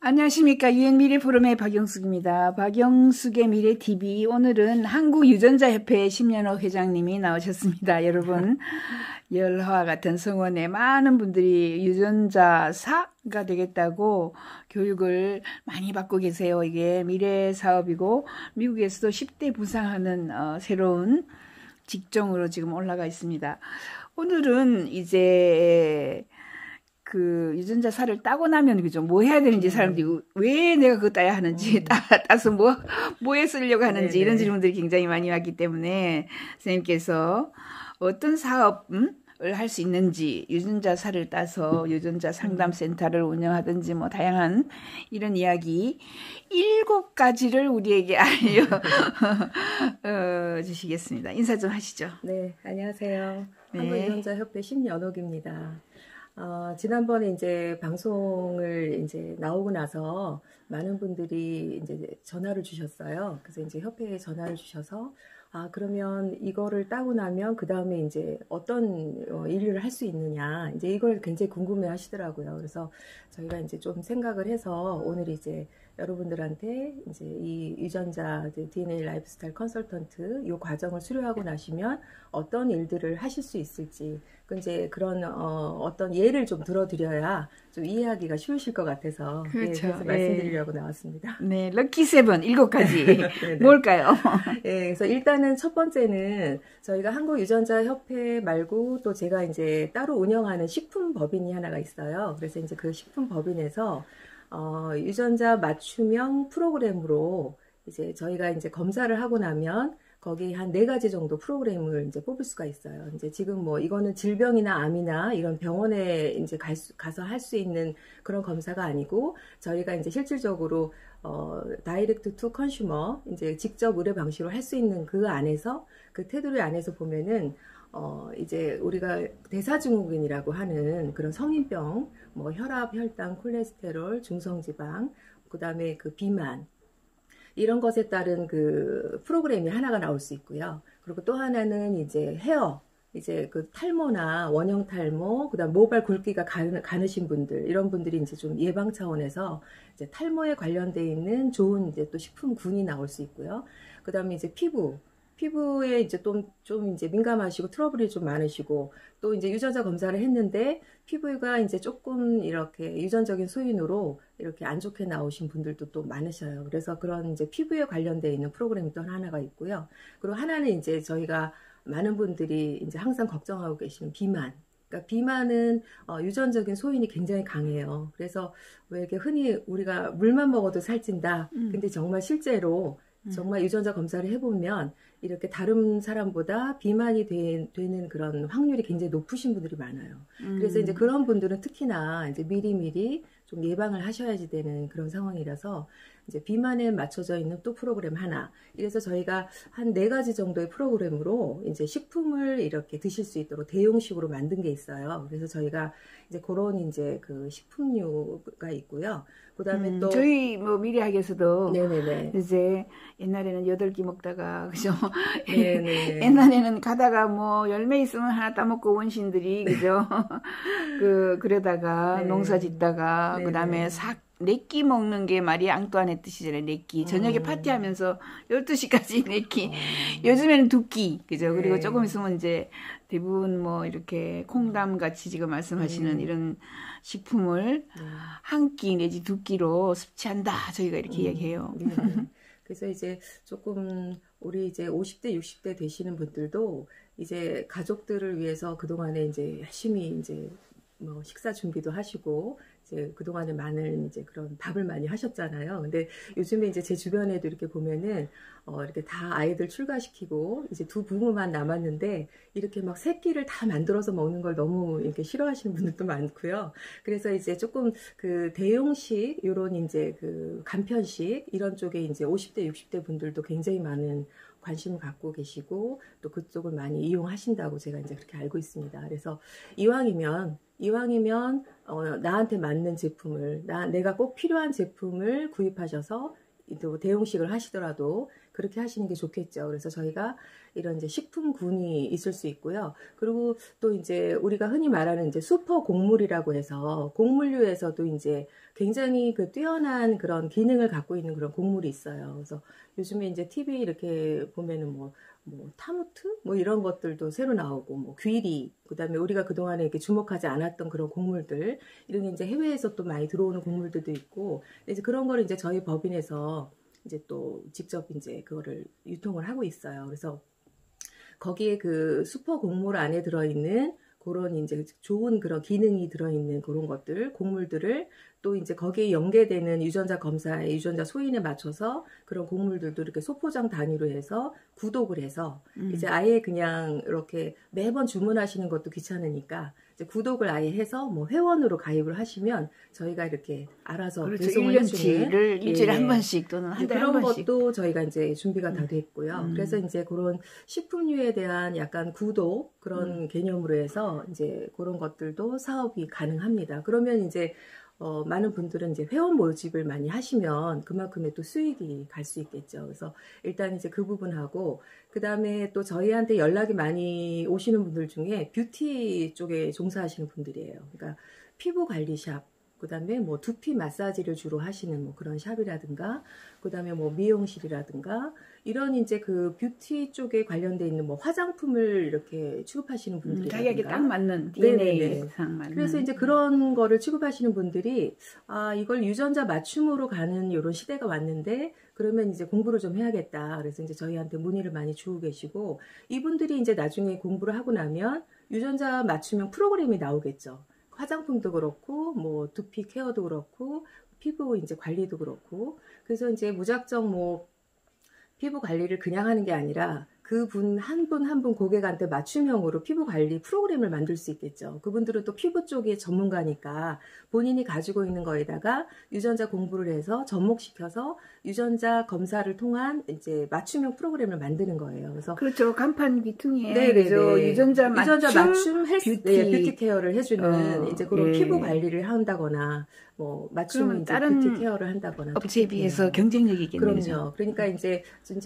안녕하십니까. 유엔미래 포럼의 박영숙입니다. 박영숙의 미래TV. 오늘은 한국유전자협회 심연옥 회장님이 나오셨습니다. 여러분, 열화와 같은 성원에 많은 분들이 유전자사가 되겠다고 교육을 많이 받고 계세요. 이게 미래 사업이고, 미국에서도 10대 부상하는 새로운 직종으로 지금 올라가 있습니다. 오늘은 이제 그 유전자사를 따고 나면 그죠? 뭐 해야 되는지 사람들이 왜 내가 그거 따야 하는지 따서 뭐에 쓰려고 하는지 이런 질문들이 굉장히 많이 왔기 때문에 선생님께서 어떤 사업을 할 수 있는지 유전자사를 따서 유전자 상담센터를 운영하든지 뭐 다양한 이런 이야기 7가지를 우리에게 알려주시겠습니다. 인사 좀 하시죠. 네, 안녕하세요. 네. 한국유전자협회 심연옥입니다. 지난번에 이제 방송을 이제 나오고 나서 많은 분들이 이제 전화를 주셨어요. 그래서 이제 협회에 전화를 주셔서 그러면 이거를 따고 나면 그 다음에 이제 어떤 일을 할 수 있느냐 이제 이걸 굉장히 궁금해 하시더라고요. 그래서 저희가 이제 좀 생각을 해서 오늘 이제 여러분들한테 이제 이 유전자 DNA 라이프스타일 컨설턴트 이 과정을 수료하고 나시면 어떤 일들을 하실 수 있을지 이제 그런 어떤 예를 좀 들어드려야 좀 이해하기가 쉬우실 것 같아서 그렇죠. 그래서 말씀드리려고 나왔습니다. 네, 럭키 세븐 7가지 뭘까요? 네, 그래서 일단은 첫 번째는 저희가 한국유전자협회 말고 또 제가 이제 따로 운영하는 식품법인이 하나가 있어요. 그래서 이제 그 식품법인에서 유전자 맞춤형 프로그램으로 이제 저희가 이제 검사를 하고 나면 거기 한 4가지 정도 프로그램을 이제 뽑을 수가 있어요. 이제 지금 뭐 이거는 질병이나 암이나 이런 병원에 이제 가서 할 수 있는 그런 검사가 아니고 저희가 이제 실질적으로 다이렉트 투 컨슈머 이제 직접 의뢰 방식으로 할 수 있는 그 안에서 그 테두리 안에서 보면은 이제 우리가 대사증후군이라고 하는 그런 성인병, 뭐 혈압, 혈당, 콜레스테롤, 중성지방, 그 다음에 그 비만, 이런 것에 따른 그 프로그램이 하나가 나올 수 있고요. 그리고 또 하나는 이제 헤어, 이제 그 탈모나 원형 탈모, 그 다음 모발 굵기가 가느신 분들, 이런 분들이 이제 좀 예방 차원에서 이제 탈모에 관련되어 있는 좋은 이제 또 식품군이 나올 수 있고요. 그 다음에 이제 피부에 이제 좀 이제 민감하시고 트러블이 좀 많으시고 또 이제 유전자 검사를 했는데 피부가 이제 조금 이렇게 유전적인 소인으로 이렇게 안 좋게 나오신 분들도 또 많으셔요. 그래서 그런 이제 피부에 관련되어 있는 프로그램이 또 하나가 있고요. 그리고 하나는 이제 저희가 많은 분들이 이제 항상 걱정하고 계시는 비만. 그러니까 비만은 유전적인 소인이 굉장히 강해요. 그래서 왜 이렇게 흔히 우리가 물만 먹어도 살찐다. 근데 정말 실제로 정말 유전자 검사를 해보면 이렇게 다른 사람보다 비만이 되는 그런 확률이 굉장히 높으신 분들이 많아요. 그래서 이제 그런 분들은 특히나 이제 미리미리 좀 예방을 하셔야지 되는 그런 상황이라서 이제 비만에 맞춰져 있는 또 프로그램 하나. 이래서 저희가 한 4가지 정도의 프로그램으로 이제 식품을 이렇게 드실 수 있도록 대용식으로 만든 게 있어요. 그래서 저희가 이제 그런 이제 그 식품류가 있고요. 그다음에 또 저희 뭐 미래학에서도 네네네. 이제 옛날에는 8끼 먹다가 그죠? 네네. 옛날에는 가다가 뭐 열매 있으면 하나 따먹고 원신들이 그죠? 그러다가 네. 농사 짓다가 네네. 그다음에 4끼 먹는 게 마리 앙뚜아네 뜻이잖아요. 4끼. 저녁에 파티하면서 12시까지 4끼. 요즘에는 2끼. 그죠? 네. 그리고 조금 있으면 이제 대부분 뭐 이렇게 콩담 같이 지금 말씀하시는 이런 식품을 한 끼 내지 2끼로 섭취한다. 저희가 이렇게 이야기해요. 네. 그래서 이제 조금 우리 이제 50대, 60대 되시는 분들도 이제 가족들을 위해서 그동안에 이제 열심히 이제 뭐 식사 준비도 하시고 이제 그동안에 많은 이제 그런 밥을 많이 하셨잖아요. 근데 요즘에 이제 제 주변에도 이렇게 보면은 이렇게 다 아이들 출가시키고 이제 2 부모만 남았는데 이렇게 막 3끼를 다 만들어서 먹는 걸 너무 이렇게 싫어하시는 분들도 많고요. 그래서 이제 조금 그 대용식 요런 이제 그 간편식 이런 쪽에 이제 50대, 60대 분들도 굉장히 많은 관심을 갖고 계시고 또 그쪽을 많이 이용하신다고 제가 이제 그렇게 알고 있습니다. 그래서 이왕이면 나한테 맞는 제품을 내가 꼭 필요한 제품을 구입하셔서 또 대용식을 하시더라도 그렇게 하시는 게 좋겠죠. 그래서 저희가 이런 이제 식품군이 있을 수 있고요. 그리고 또 이제 우리가 흔히 말하는 이제 슈퍼 곡물이라고 해서 곡물류에서도 이제 굉장히 그 뛰어난 그런 기능을 갖고 있는 그런 곡물이 있어요. 그래서 요즘에 이제 TV 이렇게 보면은 뭐 타무트? 뭐 이런 것들도 새로 나오고, 뭐 귀리, 그 다음에 우리가 그동안에 이렇게 주목하지 않았던 그런 곡물들, 이런 게 이제 해외에서 또 많이 들어오는 곡물들도 있고, 이제 그런 거를 이제 저희 법인에서 이제 또 직접 이제 그거를 유통을 하고 있어요. 그래서 거기에 그 슈퍼 곡물 안에 들어있는 그런 이제 좋은 그런 기능이 들어있는 그런 것들, 곡물들을 또 이제 거기에 연계되는 유전자 검사의 유전자 소인에 맞춰서 그런 곡물들도 이렇게 소포장 단위로 해서 구독을 해서 이제 아예 그냥 이렇게 매번 주문하시는 것도 귀찮으니까 이제 구독을 아예 해서 뭐 회원으로 가입을 하시면 저희가 이렇게 알아서 그렇죠. 배송을 1년치를 일주일에 한 번씩 또는 한 달에 한 그런 번씩. 것도 저희가 이제 준비가 다 됐고요. 그래서 이제 그런 식품류에 대한 약간 구독 그런 개념으로 해서 이제 그런 것들도 사업이 가능합니다. 그러면 이제 많은 분들은 이제 회원 모집을 많이 하시면 그만큼의 또 수익이 갈 수 있겠죠. 그래서 일단 이제 그 부분하고, 그 다음에 또 저희한테 연락이 많이 오시는 분들 중에 뷰티 쪽에 종사하시는 분들이에요. 그러니까 피부 관리 샵, 그 다음에 뭐 두피 마사지를 주로 하시는 뭐 그런 샵이라든가, 그 다음에 뭐 미용실이라든가, 이런 이제 그 뷰티 쪽에 관련돼 있는 뭐 화장품을 이렇게 취급하시는 분들이라든가. 자기에게 딱 맞는 DNA상 맞는. 그래서 이제 그런 거를 취급하시는 분들이 이걸 유전자 맞춤으로 가는 이런 시대가 왔는데 그러면 이제 공부를 좀 해야겠다. 그래서 이제 저희한테 문의를 많이 주고 계시고, 이분들이 이제 나중에 공부를 하고 나면 유전자 맞춤형 프로그램이 나오겠죠. 화장품도 그렇고 뭐 두피 케어도 그렇고 피부 이제 관리도 그렇고, 그래서 이제 무작정 뭐 피부 관리를 그냥 하는 게 아니라 그분 한 분 한 분 고객한테 맞춤형으로 피부 관리 프로그램을 만들 수 있겠죠. 그분들은 또 피부 쪽의 전문가니까 본인이 가지고 있는 거에다가 유전자 공부를 해서 접목시켜서 유전자 검사를 통한 이제 맞춤형 프로그램을 만드는 거예요. 그래서 그렇죠. 간판 귀퉁이에 네네네. 유전자 맞춤 뷰티 케어를 해주는 이제 그런 예. 피부 관리를 한다거나 뭐 맞춤 이제 다른 뷰티 케어를 한다거나 업체에 비해서 경쟁력이 있겠네요. 그럼요. 그러니까 이제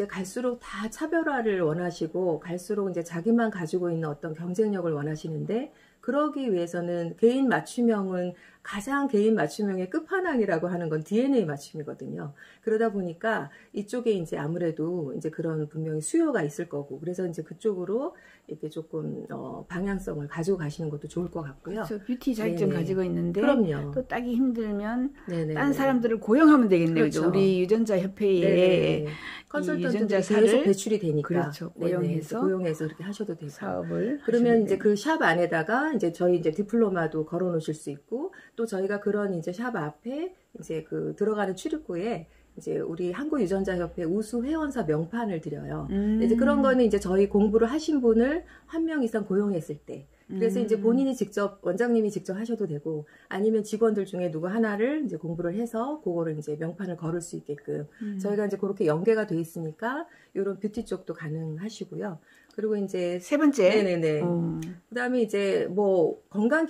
갈수록 다 차별화를 원하시고 갈수록 이제 자기만 가지고 있는 어떤 경쟁력을 원하시는데, 그러기 위해서는 개인 맞춤형은 가장 개인 맞춤형의 끝판왕이라고 하는 건 DNA 맞춤이거든요. 그러다 보니까 이쪽에 이제 아무래도 이제 그런 분명히 수요가 있을 거고, 그래서 이제 그쪽으로 이렇게 조금 방향성을 가지고 가시는 것도 좋을 것 같고요. 그렇죠. 뷰티 자격증 가지고 있는데 그럼요. 또 따기 힘들면 네네. 딴 사람들을 고용하면 되겠네요. 그렇죠. 우리 유전자 협회에 컨설턴트들이 계속 배출이 되니까 그렇죠. 고용해서 이렇게 하셔도 되고 사업을 그러면 이제 그 샵 안에다가 이제 저희 이제 디플로마도 걸어 놓으실 수 있고, 또 저희가 그런 이제 샵 앞에 이제 그 들어가는 출입구에 이제 우리 한국유전자협회 우수 회원사 명판을 드려요. 이제 그런 거는 이제 저희 공부를 하신 분을 한 명 이상 고용했을 때, 그래서 이제 본인이 직접 원장님이 직접 하셔도 되고 아니면 직원들 중에 누구 하나를 이제 공부를 해서 그거를 이제 명판을 걸을 수 있게끔 저희가 이제 그렇게 연계가 돼 있으니까 이런 뷰티 쪽도 가능하시고요. 그리고 이제 세 번째. 네네네. 그다음에 이제 뭐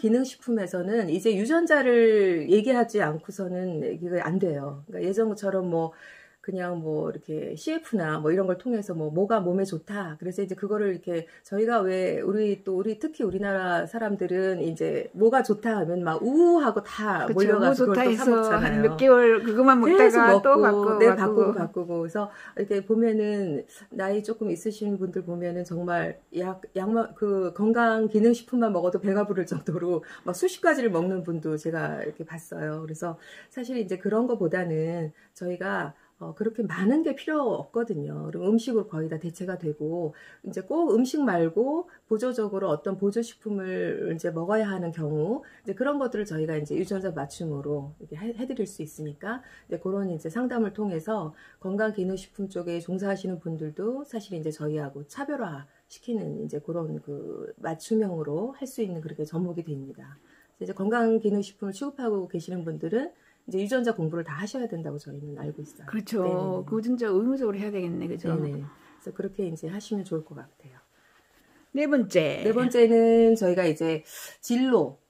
건강기능식품에서는 이제 유전자를 얘기하지 않고서는 이게 안 돼요. 그러니까 예전처럼 뭐 그냥 뭐 이렇게 CF나 뭐 이런 걸 통해서 뭐가 몸에 좋다. 그래서 이제 그거를 이렇게 저희가 왜 우리 특히 우리나라 사람들은 이제 뭐가 좋다 하면 막 우하고 다 그쵸, 몰려가지고 그걸 또 사 먹잖아요. 몇 개월 그것만 먹다가 또 바꾸고 그래서 이렇게 보면은 나이 조금 있으신 분들 보면은 정말 약만 그 건강 기능 식품만 먹어도 배가 부를 정도로 막 수십 가지를 먹는 분도 제가 이렇게 봤어요. 그래서 사실 이제 그런 거보다는 저희가 그렇게 많은 게 필요 없거든요. 그럼 음식으로 거의 다 대체가 되고, 이제 꼭 음식 말고 보조적으로 어떤 보조식품을 이제 먹어야 하는 경우, 이제 그런 것들을 저희가 이제 유전자 맞춤으로 이렇게 해드릴 수 있으니까, 이제 그런 이제 상담을 통해서 건강기능식품 쪽에 종사하시는 분들도 사실 이제 저희하고 차별화 시키는 이제 그런 그 맞춤형으로 할 수 있는 그렇게 접목이 됩니다. 이제 건강기능식품을 취급하고 계시는 분들은 이제 유전자 공부를 다 하셔야 된다고 저희는 알고 있어요. 그렇죠. 그 진짜 의무적으로 해야 되겠네, 그죠? 네네. 그래서 그렇게 이제 하시면 좋을 것 같아요. 네 번째. 네 번째는 저희가 이제 진로,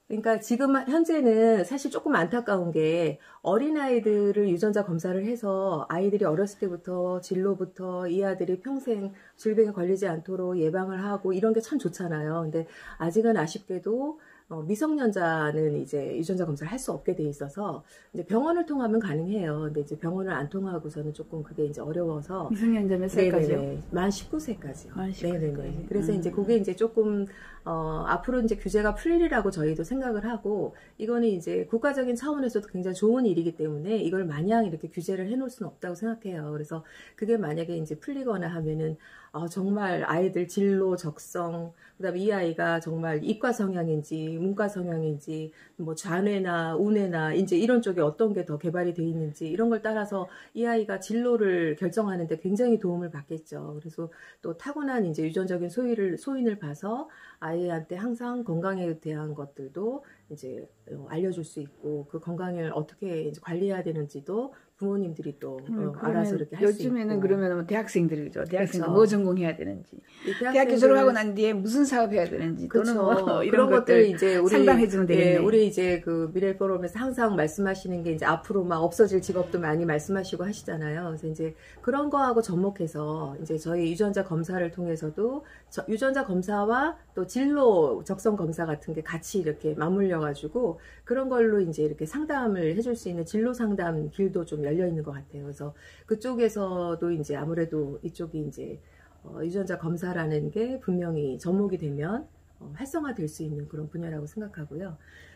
그러니까 지금 현재는 사실 조금 안타까운 게 어린아이들을 유전자 검사를 해서 아이들이 어렸을 때부터 진로부터 이 아들이 평생 질병에 걸리지 않도록 예방을 하고 이런 게 참 좋잖아요. 근데 아직은 아쉽게도 미성년자는 이제 유전자 검사를 할 수 없게 돼 있어서 이제 병원을 통하면 가능해요. 근데 이제 병원을 안 통하고서는 조금 그게 이제 어려워서 미성년자 몇 살까지요? 만 19세까지요. 만 19세까지. 그래서 이제 그게 이제 조금 앞으로 이제 규제가 풀리리라고 저희도 생각을 하고 이거는 이제 국가적인 차원에서도 굉장히 좋은 일이기 때문에 이걸 마냥 이렇게 규제를 해놓을 수는 없다고 생각해요. 그래서 그게 만약에 이제 풀리거나 하면은 정말 아이들 진로, 적성, 그다음에 이 아이가 정말 이과 성향인지 문과 성향인지 뭐 좌뇌나 우뇌나 이제 이런 쪽에 어떤 게 더 개발이 돼 있는지 이런 걸 따라서 이 아이가 진로를 결정하는데 굉장히 도움을 받겠죠. 그래서 또 타고난 이제 유전적인 소인을 봐서 아이한테 항상 건강에 대한 것들도 이제 알려줄 수 있고 그 건강을 어떻게 이제 관리해야 되는지도 부모님들이 또 알아서 이렇게 할 수 있고. 요즘에는 그러면 대학생들이죠. 대학생들 그렇죠. 뭐 전공해야 되는지, 대학교 졸업하고 난 뒤에 무슨 사업해야 되는지, 또는 그렇죠. 뭐 이런 것들 이제 우리 상담해주면 되겠네. 우리 이제 그 미래 포럼에서 항상 말씀하시는 게 이제 앞으로 막 없어질 직업도 많이 말씀하시고 하시잖아요. 그래서 이제 그런 거하고 접목해서 이제 저희 유전자 검사를 통해서도 유전자 검사와 또 진로 적성 검사 같은 게 같이 이렇게 맞물려 가지고 그런 걸로 이제 이렇게 상담을 해줄 수 있는 진로 상담 길도 좀 열려 있는 것 같아요. 그래서 그쪽에서도 이제 아무래도 이쪽이 이제 유전자 검사라는 게 분명히 접목이 되면 활성화될 수 있는 그런 분야라고 생각하고요.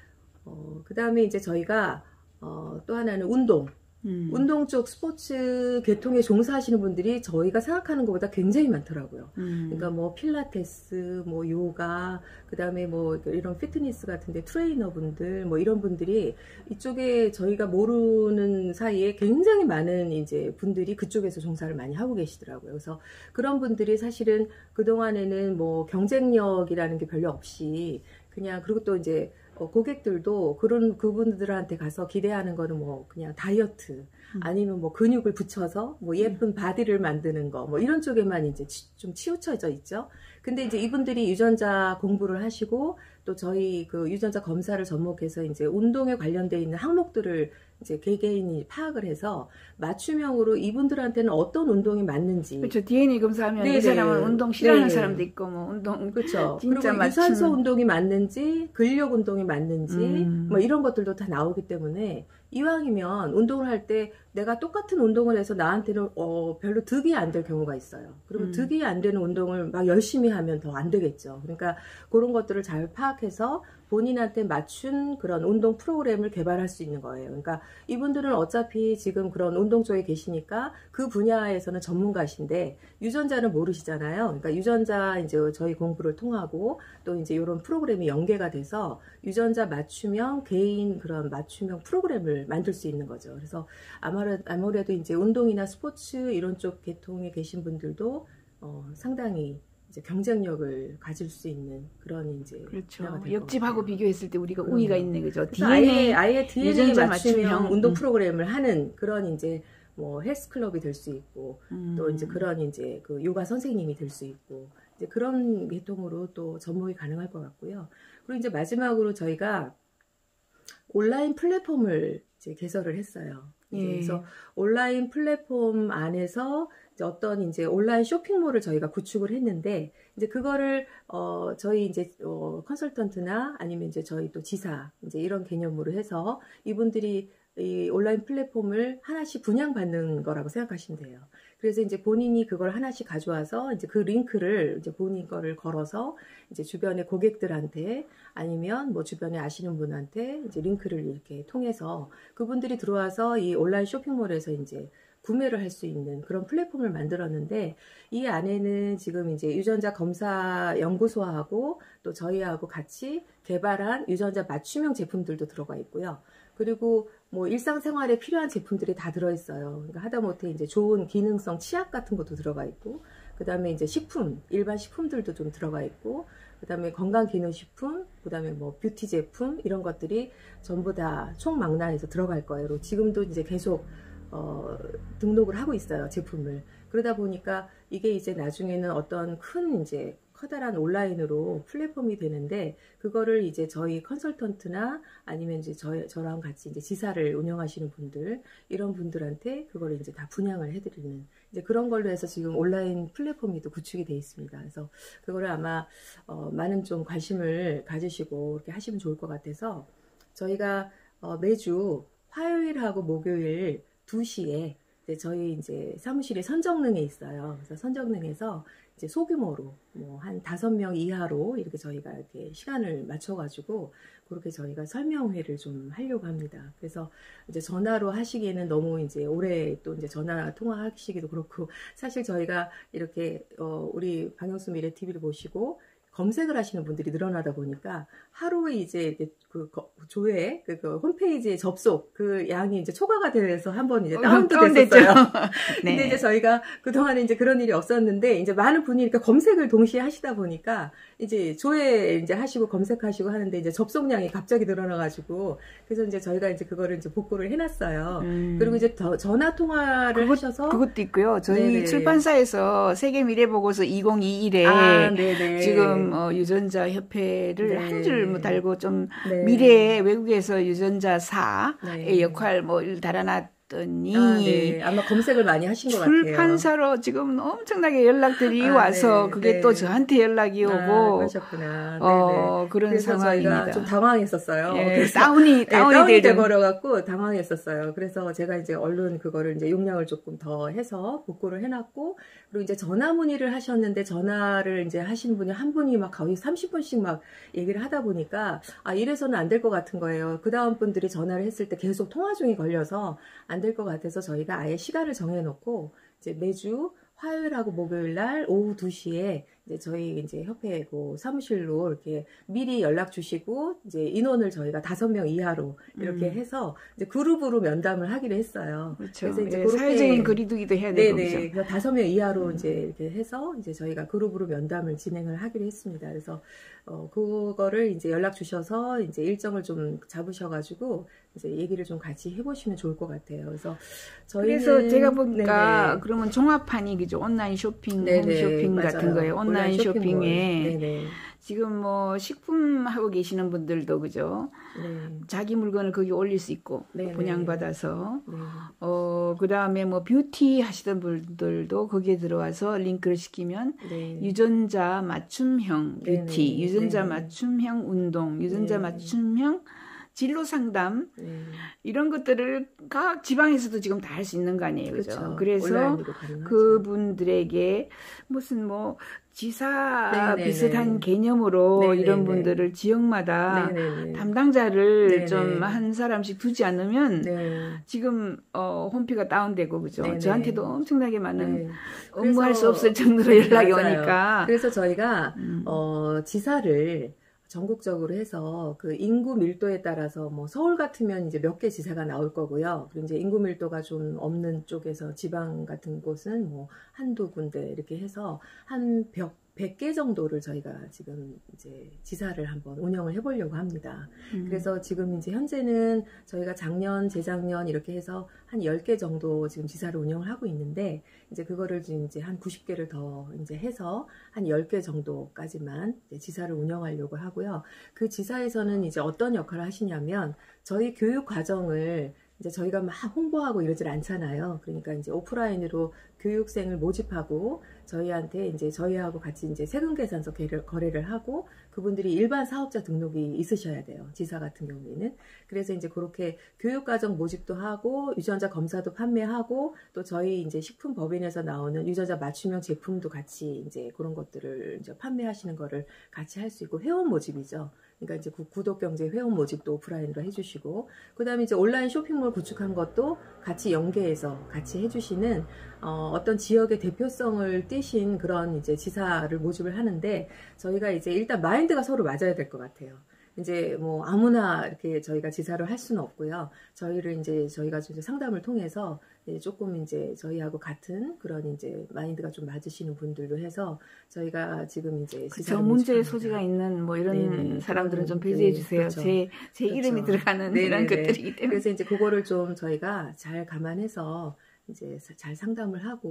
그 다음에 이제 저희가 또 하나는 운동 쪽 스포츠 계통에 종사하시는 분들이 저희가 생각하는 것보다 굉장히 많더라고요. 그러니까 뭐 필라테스, 뭐 요가, 그 다음에 뭐 이런 피트니스 같은데 트레이너분들, 뭐 이런 분들이 이쪽에 저희가 모르는 사이에 굉장히 많은 이제 분들이 그쪽에서 종사를 많이 하고 계시더라고요. 그래서 그런 분들이 사실은 그동안에는 뭐 경쟁력이라는 게 별로 없이 그냥, 그리고 또 이제 고객들도 그분들한테 가서 기대하는 거는 뭐 그냥 다이어트 아니면 뭐 근육을 붙여서 뭐 예쁜 바디를 만드는 거 뭐 이런 쪽에만 이제 좀 치우쳐져 있죠. 근데 이제 이분들이 유전자 공부를 하시고 또 저희 그 유전자 검사를 접목해서 이제 운동에 관련되어 있는 항목들을 이제 개개인이 파악을 해서 맞춤형으로 이분들한테는 어떤 운동이 맞는지. 그렇죠. DNA 검사하면 이 사람은 운동 싫어하는 사람도 있고 뭐 운동 그렇죠. 진짜 그리고 유산소 운동이 맞는지 근력 운동이 맞는지 뭐 이런 것들도 다 나오기 때문에 이왕이면 운동을 할 때 내가 똑같은 운동을 해서 나한테는 별로 득이 안 될 경우가 있어요. 그리고 득이 안 되는 운동을 막 열심히 하면 더 안 되겠죠. 그러니까 그런 것들을 잘 파악해서 본인한테 맞춘 그런 운동 프로그램을 개발할 수 있는 거예요. 그러니까 이분들은 어차피 지금 그런 운동 쪽에 계시니까 그 분야에서는 전문가신데 유전자는 모르시잖아요. 그러니까 유전자 이제 저희 공부를 통하고 또 이제 이런 프로그램이 연계가 돼서 유전자 맞춤형 개인 그런 맞춤형 프로그램을 만들 수 있는 거죠. 그래서 아무래도 이제 운동이나 스포츠 이런 쪽 계통에 계신 분들도 상당히 이제 경쟁력을 가질 수 있는 그런 이제 그렇죠. 옆집하고 비교했을 때 우리가 우위가 있네, 그죠? 아예 DNA 맞춤형 운동 프로그램을 하는 그런 이제 뭐 헬스클럽이 될 수 있고 또 이제 그런 이제 그 요가 선생님이 될 수 있고 이제 그런 계통으로 또 접목이 가능할 것 같고요. 그리고 이제 마지막으로 저희가 온라인 플랫폼을 이제 개설을 했어요. 그래서 온라인 플랫폼 안에서 이제 어떤 이제 온라인 쇼핑몰을 저희가 구축을 했는데 이제 그거를 저희 이제 컨설턴트나 아니면 이제 저희 또 지사 이제 이런 개념으로 해서 이분들이 이 온라인 플랫폼을 하나씩 분양받는 거라고 생각하시면 돼요. 그래서 이제 본인이 그걸 하나씩 가져와서 이제 그 링크를 이제 본인 거를 걸어서 이제 주변의 고객들한테 아니면 뭐 주변에 아시는 분한테 이제 링크를 이렇게 통해서 그분들이 들어와서 이 온라인 쇼핑몰에서 이제 구매를 할 수 있는 그런 플랫폼을 만들었는데 이 안에는 지금 이제 유전자 검사 연구소하고 또 저희하고 같이 개발한 유전자 맞춤형 제품들도 들어가 있고요. 그리고 뭐 일상생활에 필요한 제품들이 다 들어있어요. 그러니까 하다못해 이제 좋은 기능성 치약 같은 것도 들어가 있고, 그 다음에 이제 식품, 일반 식품들도 좀 들어가 있고, 그 다음에 건강기능식품, 그 다음에 뭐 뷰티 제품, 이런 것들이 전부 다 총망라해서 들어갈 거예요. 지금도 이제 계속 등록을 하고 있어요, 제품을. 그러다 보니까 이게 이제 나중에는 어떤 큰 이제 커다란 온라인으로 플랫폼이 되는데 그거를 이제 저희 컨설턴트나 아니면 이제 저랑 같이 이제 지사를 운영하시는 분들 이런 분들한테 그걸 이제 다 분양을 해드리는 이제 그런 걸로 해서 지금 온라인 플랫폼이 또 구축이 돼 있습니다. 그래서 그거를 아마 많은 좀 관심을 가지시고 이렇게 하시면 좋을 것 같아서 저희가 매주 화요일하고 목요일 2시에 저희 이제 사무실이 선정릉에 있어요. 그래서 선정릉에서 이제 소규모로 뭐 한 5명 이하로 이렇게 저희가 이렇게 시간을 맞춰가지고 그렇게 저희가 설명회를 좀 하려고 합니다. 그래서 이제 전화로 하시기에는 너무 이제 오래 또 이제 전화 통화하시기도 그렇고 사실 저희가 이렇게 우리 박영수 미래 TV를 보시고 검색을 하시는 분들이 늘어나다 보니까 하루에 이제 그 조회 그 홈페이지에 접속 그 양이 이제 초과가 돼서 한번 이제 다운도 됐었어요. 네. 근데 이제 저희가 그동안에 이제 그런 일이 없었는데 이제 많은 분이 그러니까 검색을 동시에 하시다 보니까 이제 조회 이제 하시고 검색하시고 하는데 이제 접속량이 갑자기 늘어나가지고 그래서 이제 저희가 이제 그거를 이제 복구를 해놨어요. 그리고 이제 전화 통화를 하셔서 그것도 있고요. 저희 네네. 출판사에서 세계 미래 보고서 2021에 지금 유전자 협회를 네. 한 줄 뭐 달고 좀 네. 미래에 외국에서 유전자사의 네. 역할 뭐 달아놨더니 네. 아마 검색을 많이 하신 것 같아요. 출판사로 지금 엄청나게 연락들이 와서 네. 그게 네. 또 저한테 연락이 오고 그러셨구나. 그런 그래서 상황입니다. 저희가 좀 당황했었어요. 예, 그래서 다운이 돼버려갖고 당황했었어요. 그래서 제가 이제 얼른 그거를 이제 용량을 조금 더 해서 복구를 해놨고 그리고 이제 전화 문의를 하셨는데 전화를 이제 하신 분이 한 분이 막 거의 30분씩 막 얘기를 하다 보니까 이래서는 안 될 것 같은 거예요. 그 다음 분들이 전화를 했을 때 계속 통화 중이 걸려서 안 될 것 같아서 저희가 아예 시간을 정해놓고 이제 매주 화요일하고 목요일 날 오후 2시에 이제 저희 이제 협회 그 사무실로 이렇게 미리 연락 주시고 이제 인원을 저희가 5명 이하로 이렇게 해서 이제 그룹으로 면담을 하기로 했어요. 그렇죠. 그래서 이제 그렇게 사회적인 거리두기도 해야 되고 네네. 그래서 5명 이하로 이제 이렇게 해서 이제 저희가 그룹으로 면담을 진행을 하기로 했습니다. 그래서 그거를 이제 연락 주셔서 이제 일정을 좀 잡으셔가지고 이제 얘기를 좀 같이 해보시면 좋을 것 같아요. 그래서 제가 보니까 네네. 그러면 종합판이 그죠 온라인 쇼핑, 네네. 홈쇼핑 맞아요. 같은 거예요. 온라인 쇼핑에 네네. 지금 뭐 식품 하고 계시는 분들도 그죠. 네. 자기 물건을 거기 올릴 수 있고 네네. 분양받아서 네. 그다음에 뭐 뷰티 하시던 분들도 거기에 들어와서 링크를 시키면 네. 유전자 맞춤형 뷰티, 네네. 유전자 네네. 맞춤형 운동, 유전자 네네. 맞춤형 진로 상담 이런 것들을 각 지방에서도 지금 다 할 수 있는 거 아니에요, 그죠? 그래서 그분들에게 무슨 뭐 지사 네네네. 비슷한 개념으로 네네네. 이런 분들을 지역마다 네네네. 담당자를 네네. 좀 한 사람씩 두지 않으면 네. 지금 홈피가 다운되고 그죠? 네네. 저한테도 엄청나게 많은 네. 업무할 수 없을 정도로 연락이 맞아요. 오니까 그래서 저희가 지사를 전국적으로 해서 그 인구 밀도에 따라서 뭐 서울 같으면 이제 몇 개 지사가 나올 거고요. 그리고 이제 인구 밀도가 좀 없는 쪽에서 지방 같은 곳은 뭐 한두 군데 이렇게 해서 한 100개 정도를 저희가 지금 이제 지사를 한번 운영을 해보려고 합니다. 그래서 지금 이제 현재는 저희가 작년, 재작년 이렇게 해서 한 10개 정도 지금 지사를 운영을 하고 있는데 이제 그거를 지금 이제 한 90개를 더 이제 해서 한 10개 정도까지만 이제 지사를 운영하려고 하고요. 그 지사에서는 이제 어떤 역할을 하시냐면 저희 교육 과정을 이제 저희가 막 홍보하고 이러질 않잖아요. 그러니까 이제 오프라인으로 교육생을 모집하고 저희한테 이제 저희하고 같이 이제 세금계산서 거래를 하고 그분들이 일반 사업자 등록이 있으셔야 돼요. 지사 같은 경우에는. 그래서 이제 그렇게 교육과정 모집도 하고 유전자 검사도 판매하고 또 저희 이제 식품법인에서 나오는 유전자 맞춤형 제품도 같이 이제 그런 것들을 이제 판매하시는 거를 같이 할 수 있고 회원 모집이죠. 그러니까 이제 구독경제 회원 모집도 오프라인으로 해주시고 그 다음에 이제 온라인 쇼핑몰 구축한 것도 같이 연계해서 같이 해주시는 어떤 지역의 대표성을 띠신 그런 이제 지사를 모집을 하는데 저희가 이제 일단 마인드가 서로 맞아야 될 것 같아요. 이제 뭐 아무나 이렇게 저희가 지사를 할 수는 없고요. 저희를 이제 저희가 이제 상담을 통해서 조금 이제 저희하고 같은 그런 이제 마인드가 좀 맞으시는 분들로 해서 저희가 지금 이제 저 문제의 소지가 있는 뭐 이런 네네. 사람들은 좀 배제해 주세요. 그렇죠. 제 그렇죠. 이름이 들어가는 네네네. 이런 것들이기 때문에. 그래서 이제 그거를 좀 저희가 잘 감안해서 이제 잘 상담을 하고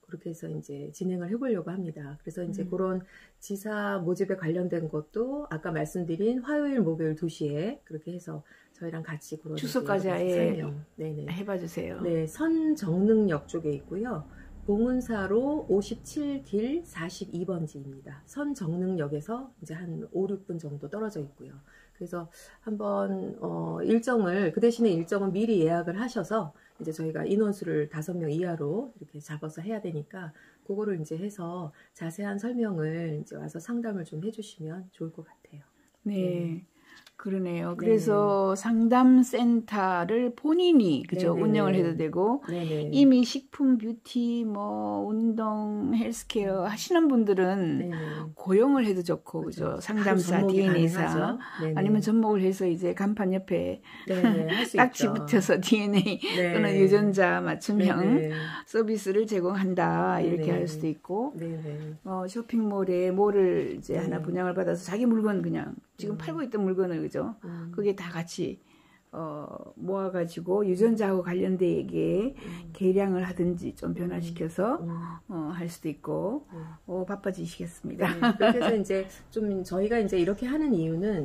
그렇게 해서 이제 진행을 해보려고 합니다. 그래서 이제 그런 지사 모집에 관련된 것도 아까 말씀드린 화요일, 목요일 2시에 그렇게 해서 저희랑 같이 그런 주소까지 아예 해봐 주세요. 네, 선정릉역 쪽에 있고요. 봉은사로 57길 42번지입니다. 선정릉역에서 이제 한 5, 6분 정도 떨어져 있고요. 그래서 한번 일정을 그 대신에 일정은 미리 예약을 하셔서 이제 저희가 인원수를 5명 이하로 이렇게 잡아서 해야 되니까 그거를 이제 해서 자세한 설명을 이제 와서 상담을 좀 해주시면 좋을 것 같아요. 네. 그러네요. 그래서 상담센터를 본인이 그죠 운영을 해도 되고 이미 식품, 뷰티, 뭐 운동, 헬스케어 하시는 분들은 고용을 해도 좋고 그죠 상담사, DNA사 아니면 접목을 해서 이제 간판 옆에 딱지 붙여서 DNA 또는 유전자 맞춤형 서비스를 제공한다 이렇게 할 수도 있고 쇼핑몰에 몰을 이제 하나 분양을 받아서 자기 물건 그냥 지금 팔고 있던 물건을 그죠? 그게 다 같이 모아가지고 유전자하고 관련되게 개량을 하든지 좀 변화시켜서 할 수도 있고 바빠지시겠습니다. 그래서 이제 좀 저희가 이제 이렇게 하는 이유는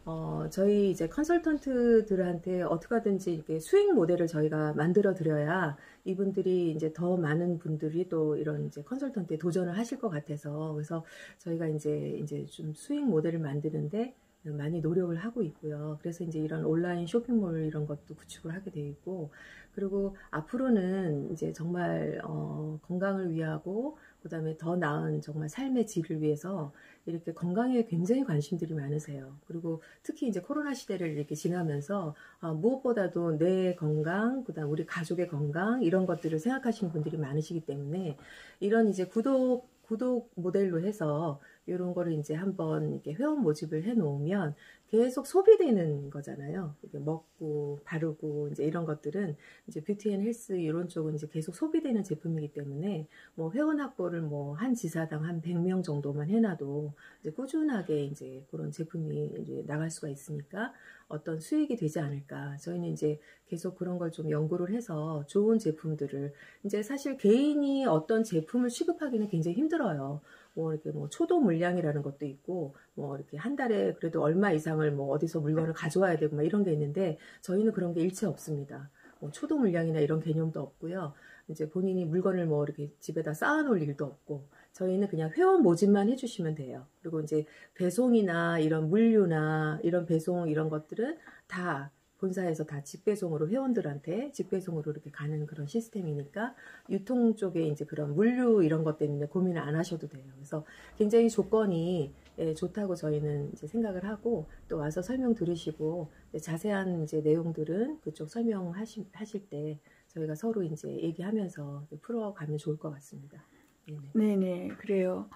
저희 이제 컨설턴트들한테 어떻게 하든지 이렇게 수익 모델을 저희가 만들어 드려야 이분들이 이제 더 많은 분들이 또 이런 이제 컨설턴트에 도전을 하실 것 같아서 그래서 저희가 이제 좀 수익 모델을 만드는데 많이 노력을 하고 있고요. 그래서 이제 이런 온라인 쇼핑몰 이런 것도 구축을 하게 되어 있고, 그리고 앞으로는 이제 정말 건강을 위하고 그다음에 더 나은 정말 삶의 질을 위해서 이렇게 건강에 굉장히 관심들이 많으세요. 그리고 특히 이제 코로나 시대를 이렇게 지나면서 무엇보다도 내 건강, 그다음 우리 가족의 건강 이런 것들을 생각하시는 분들이 많으시기 때문에 이런 이제 구독 모델로 해서 이런 거를 이제 한번 이렇게 회원 모집을 해 놓으면 계속 소비되는 거잖아요. 이렇게 먹고 바르고 이제 이런 것들은 이제 뷰티 앤 헬스 이런 쪽은 이제 계속 소비되는 제품이기 때문에 뭐 회원 확보를 뭐 한 지사당 한 100명 정도만 해놔도 이제 꾸준하게 이제 그런 제품이 이제 나갈 수가 있으니까 어떤 수익이 되지 않을까. 저희는 이제 계속 그런 걸 좀 연구를 해서 좋은 제품들을 이제 사실 개인이 어떤 제품을 취급하기는 굉장히 힘들어요. 뭐 이렇게 뭐 초도 물량이라는 것도 있고 뭐 이렇게 한 달에 그래도 얼마 이상을 뭐 어디서 물건을 가져와야 되고 막 이런 게 있는데 저희는 그런 게 일체 없습니다. 뭐 초도 물량이나 이런 개념도 없고요. 이제 본인이 물건을 뭐 이렇게 집에다 쌓아놓을 일도 없고 저희는 그냥 회원 모집만 해주시면 돼요. 그리고 이제 배송이나 이런 물류나 이런 배송 이런 것들은 다 본사에서 다 직배송으로 회원들한테 직배송으로 이렇게 가는 그런 시스템이니까 유통 쪽에 이제 그런 물류 이런 것 때문에 고민을 안 하셔도 돼요. 그래서 굉장히 조건이 좋다고 저희는 이제 생각을 하고 또 와서 설명 들으시고 자세한 이제 내용들은 그쪽 설명하실 때 저희가 서로 이제 얘기하면서 풀어가면 좋을 것 같습니다. 네네, 그래요.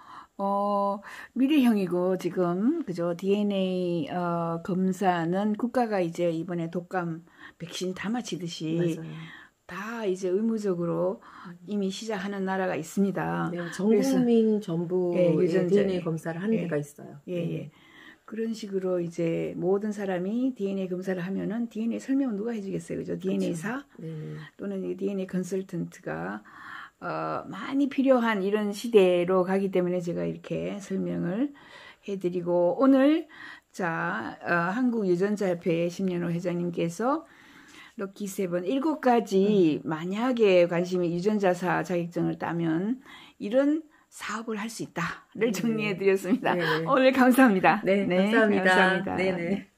미래형이고, 지금, 그죠? DNA, 검사는 국가가 이제 이번에 독감 백신 다 마치듯이 맞아요. 다 이제 의무적으로 이미 시작하는 나라가 있습니다. 네, 전 국민 전부 DNA 검사를 하는 데가 있어요. 예. 그런 식으로 이제 모든 사람이 DNA 검사를 하면은 DNA 설명은 누가 해주겠어요? 그죠? DNA사 또는 DNA 컨설턴트가 많이 필요한 이런 시대로 가기 때문에 제가 이렇게 설명을 해드리고 오늘 한국유전자협회 심연호 회장님께서 럭키 7 7가지 만약에 관심이 유전자사 자격증을 따면 이런 사업을 할 수 있다를 정리해 드렸습니다. 오늘 감사합니다. 네, 감사합니다. 감사합니다. 네네.